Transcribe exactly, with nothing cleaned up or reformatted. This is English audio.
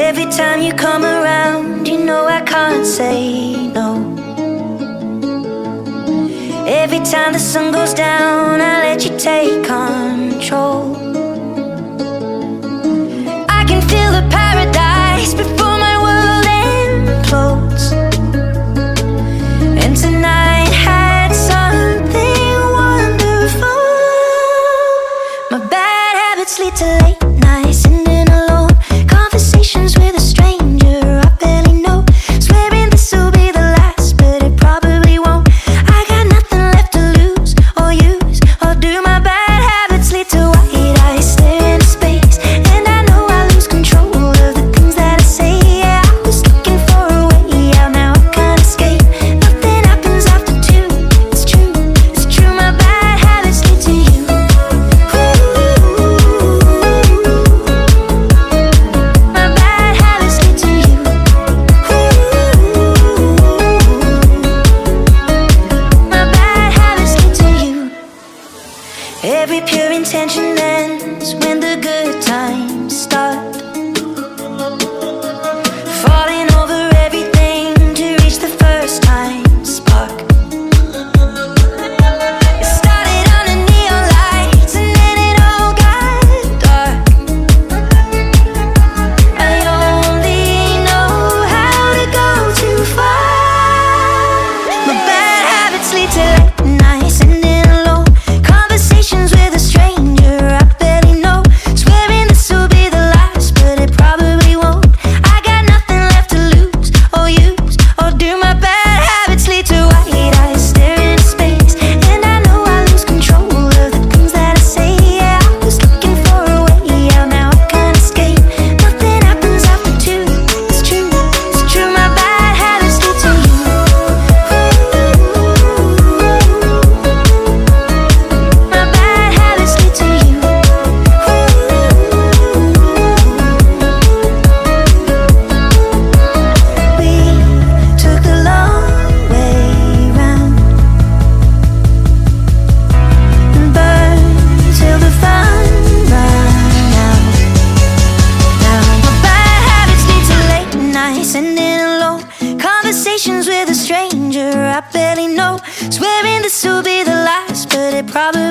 Every time you come around, you know I can't say no. Every time the sun goes down, I let you take control. I can feel the paradise before my world implodes. And tonight had something wonderful. My bad habits lead to late nights, sitting alone, conversations with a stranger I barely know, swearing this will be the last, but it probably won't. I got nothing left to lose or use or do. My bad habits lead to white eyes staring into space, and I know I lose control of the things that I say. Yeah, I was looking for a way out, now I can't escape. Nothing happens after two, it's true, it's true. My bad habits lead to you. My bad habits lead to you. My bad habits lead to you. Every pure intention ends when the good times start. Falling over everything to reach the first time spark. It started under neon lights and then it all got dark. I only know how to go too far. My bad habits lead to late nights, sitting alone, conversations with a stranger I barely know, swearing this will be the last, but it probably won't. I got nothing left to lose or use or do. My bad habits lead to white eyes staring into space, and I know I lose control of the things that I say. Yeah, I was looking for a way out, now I can't escape. Nothing happens after two, it's true, it's true. My bad habits lead to you. My bad habits lead to you. We took the long way round and burned till the fun ran out. Now my bad habits lead to late nights, sitting alone, conversations with a stranger I barely know, swearing this will be the last, but it probably